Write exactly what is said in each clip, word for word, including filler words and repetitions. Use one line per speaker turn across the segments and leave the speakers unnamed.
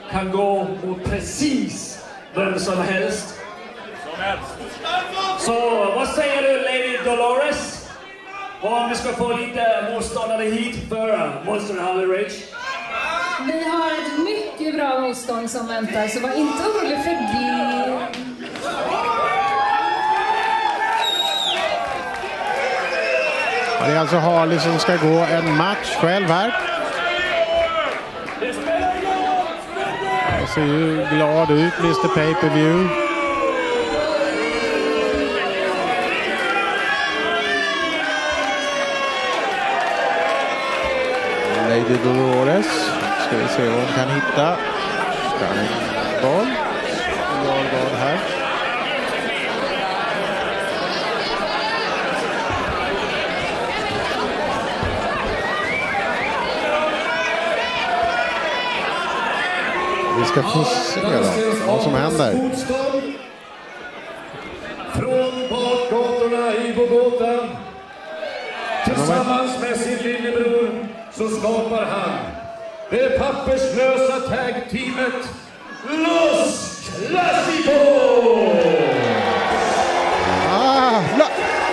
kan gå mot precis vem som helst. Så vad säger du, Lady Dolores? Om vi ska få lite motståndare hit för Monster Holly Rage?
Vi har ett mycket bra motstånd som väntar, så var inte orolig för det.
Ja, det är alltså Harley som ska gå en match själv här. Han ser ju glad ut, mister Pay-Per-View. Lady Dolores. Ska vi se vad hon kan hitta. Boll. Boll här. Vi ska få se då, vad som händer.
Från bakgatorna i Bogotá. Tillsammans med sin lillebror så skapar han det papperslösa tag-teamet Los Clásicos!
Ah, la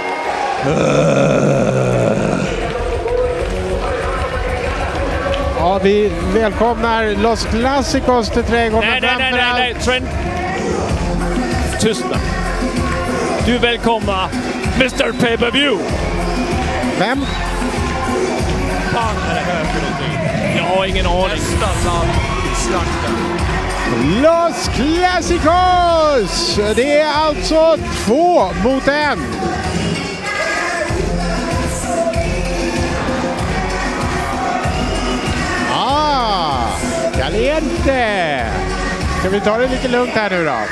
Ja, vi välkomnar Los Clásicos till trädgården.
Nej, nej, nej, nej, nej, Trent. Tystnad. Du välkomnar mister Pay-Per-View.
Vem?
Fan, är det här för någonting? Jag har ingen aning. Nästan slakten.
Los Clásicos! Det är alltså två mot en. Ah, caliente! Ska vi ta det lite lugnt här nu då?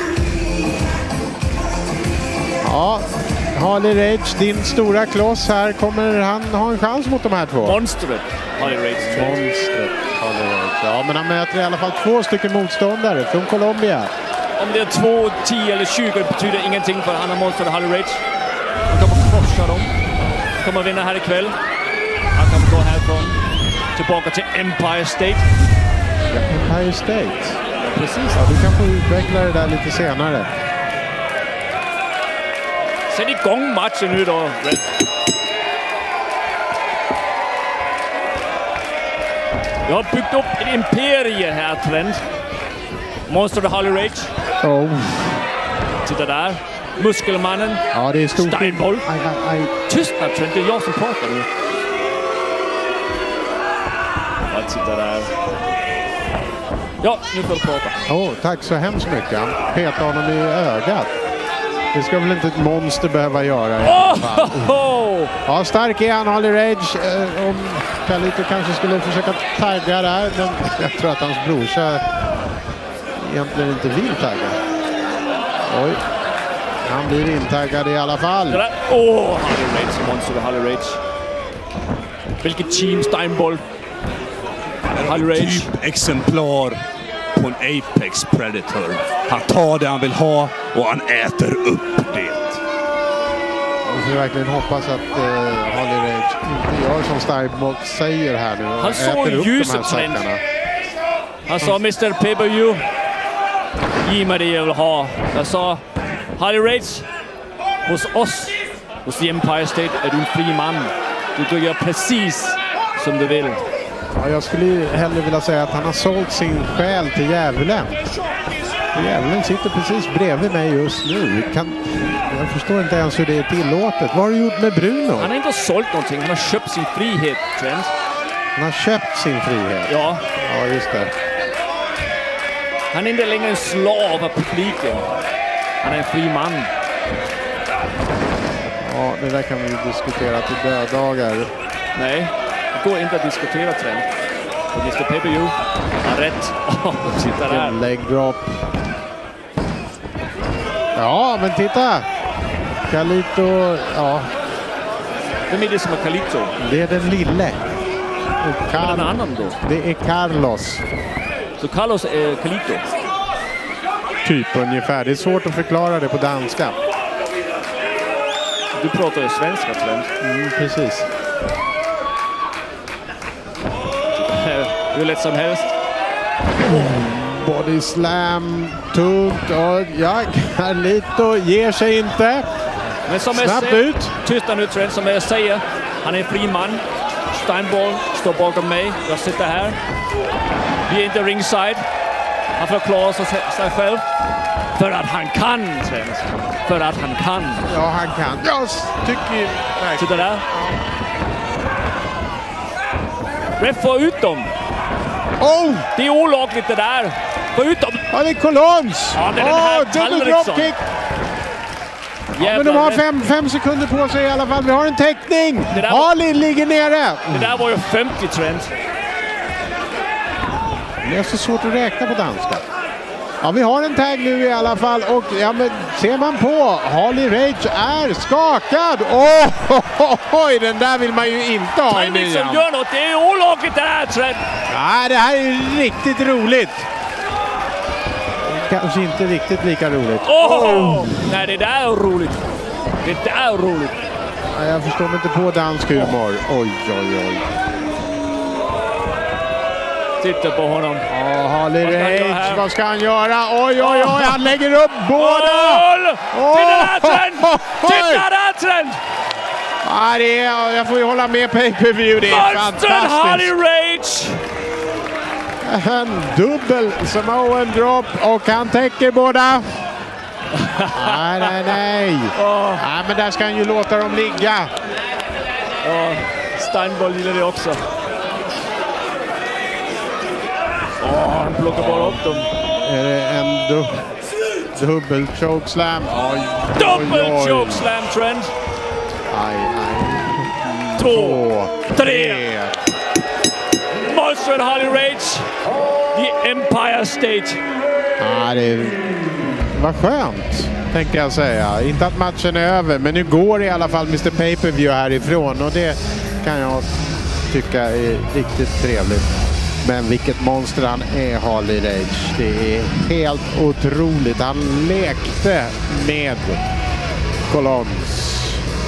Ja, Harley Rage, din stora kloss här. Kommer han ha en chans mot de här två?
Monstret Harley Rage.
Monstret Harley Rage. Ja, men han möter i alla fall två stycken motståndare från Colombia.
Om det är två, tio eller tjugo betyder ingenting för han har Monstret Harley Rage. Han kommer korsa dem. Han kommer vinna här ikväll. Han kommer gå härifrån tillbaka till Empire State.
Ja, Empire State. Ja, precis. Ja, du kan få utveckla det där lite senare.
Sätt igång matchen nu då, Red. Jag har byggt upp ett imperie här, Trent. Monster Harley Rage.
Oh.
Titta där. Muskelmannen.
Ja, det är stort.
Steinboll.
Aj, aj, aj.
Tystnad, Trent. Det är jag som pratar nu. Ja, titta där. Ja, nu får du prata.
Oh, tack så hemskt mycket. Han petar honom i ögat. Det ska väl inte ett monster behöva göra i alla fall.
Oh!
Ja, stark är han, Harley Rage. Eh, om Carlito kanske skulle försöka tagga där. Men jag tror att hans brorsa egentligen inte vill tagga. Oj. Han blir intaggad i alla fall.
Åh, oh, Harley Rage, Monster Harley Rage. Vilket team, Steinboll.
Harley Rage. Typ exemplar på en Apex Predator. Han tar det han vill ha och han äter upp det.
Jag får verkligen hoppas att eh, Harley Rage inte gör som Steinboll säger här nu.
Han såg ljuset, Trent. Han sa mister Pay-Per-View. Ge mig det jag vill ha. Jag sa Harley Rage. Hos oss, hos The Empire State, är du en fri man. Du kan göra precis som du vill.
Ja, jag skulle ju hellre vilja säga att han har sålt sin själ till djävulen. Djävulen sitter precis bredvid mig just nu. Kan, jag förstår inte ens hur det är tillåtet. Vad har du gjort med Bruno?
Han har inte sålt någonting. Han har köpt sin frihet, Trent.
Han har köpt sin frihet?
Ja.
Ja, just det.
Han är inte längre en slav av publiken. Han är en fri man.
Ja, det där kan vi ju diskutera till döddagar.
Nej, det går inte att diskutera, Trent. Och mister Pay-Per-View har rätt. Oh, titta där.
Leg drop. Ja, men titta. Carlito, ja.
Vem är det som är Carlito?
Det är den lille. Och
Carl... Är det en annan då?
Det är Carlos.
Så Carlos är Carlito?
Typ ungefär. Det är svårt att förklara det på danska.
Du pratar ju svenska, Trent.
Mm, precis.
Hur lätt som helst.
Body slam, tungt och ja, Carlito ger sig inte.
Men som
Snabbt
jag säger,
ut.
Tysta nu Trent, som jag säger. Han är en fri man. Steinboll står bakom mig. Jag sitter här. Vi är inte ringside. Han förklarar sig, sig själv. För att han kan, Trent. För att han kan.
Ja, han kan. Jag tycker...
Titta där. Ref, få ut dem.
Oh!
Det är olagligt det där. Få ut dem.
Ja, det är Colons.
Ja, det är den här
oh, dubbel dropkick. Ja, men de har fem, fem sekunder på sig i alla fall. Vi har en täckning. Harley ligger nere.
Det där var ju femtio, Trent.
Det är så svårt att räkna på danska. Ja, vi har en tag nu i alla fall. Och ja, men ser man på, Harley Rage är skakad. Åh, oh, oh, oh, den där vill man ju inte ha i nian.
Som gör något, det är olagligt det här, Trent.
Ja, det här är riktigt roligt. Kanske inte riktigt lika roligt.
Oh! Oh. Nej, det där är roligt. Det där är roligt.
Ja, jag förstår mig inte på dansk humor. Oj, oj, oj.
Titta på honom.
Ja, Harley Rage, vad ska han göra? Oj, oj, oj, han lägger upp båda!
Oh! Titta där, Trent! Titta där, Trent!
Ja, det är, jag får ju hålla med pay-per-view, det är
fantastiskt. Harley Rage!
En dubbel Samoan drop och han täcker båda. Nej, nej, nej.
Oh.
Nej, men där ska han ju låta dem ligga.
Oh. Steinboll gillar det också. Oh, han plockar bara upp dem.
Är det en du dubbel chokeslam? Oj,
dubbel chokeslam, Trent.
Aj, aj.
Två, tre. Monster Harley Rage. The Empire State.
Ja, det var skönt, tänker jag säga. Inte att matchen är över, men nu går i alla fall mister Pay-Per-View härifrån. Och det kan jag tycka är riktigt trevligt. Men vilket monster han är, Harley Rage. Det är helt otroligt. Han lekte med Colons.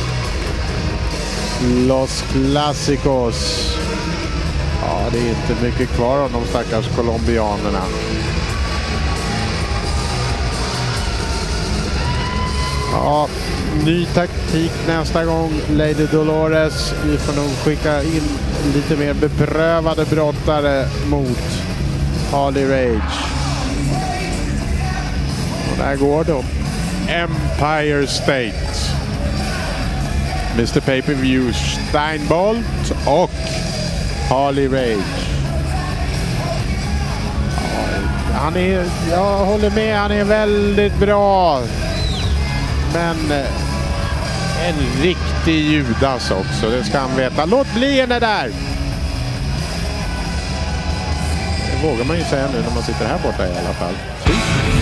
Los Clásicos. Ja, det är inte mycket kvar av de stackars colombianerna. Ja, ny taktik nästa gång. Lady Dolores. Vi får nog skicka in lite mer beprövade brottare mot Harley Rage. Och där går då Empire State. mister Pay-Per-View Steinbolt och Harley Rage. Han är, jag håller med, han är väldigt bra. Men en riktig Judas också, det ska han veta. Låt bli henne där! Det vågar man ju säga nu när man sitter här borta i alla fall.